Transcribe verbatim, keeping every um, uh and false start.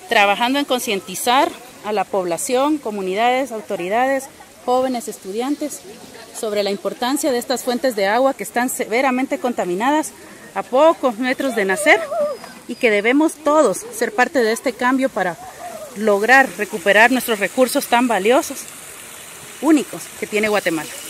trabajando en concientizar a la población, comunidades, autoridades, jóvenes, estudiantes, sobre la importancia de estas fuentes de agua que están severamente contaminadas a pocos metros de nacer y que debemos todos ser parte de este cambio para lograr recuperar nuestros recursos tan valiosos, únicos, que tiene Guatemala.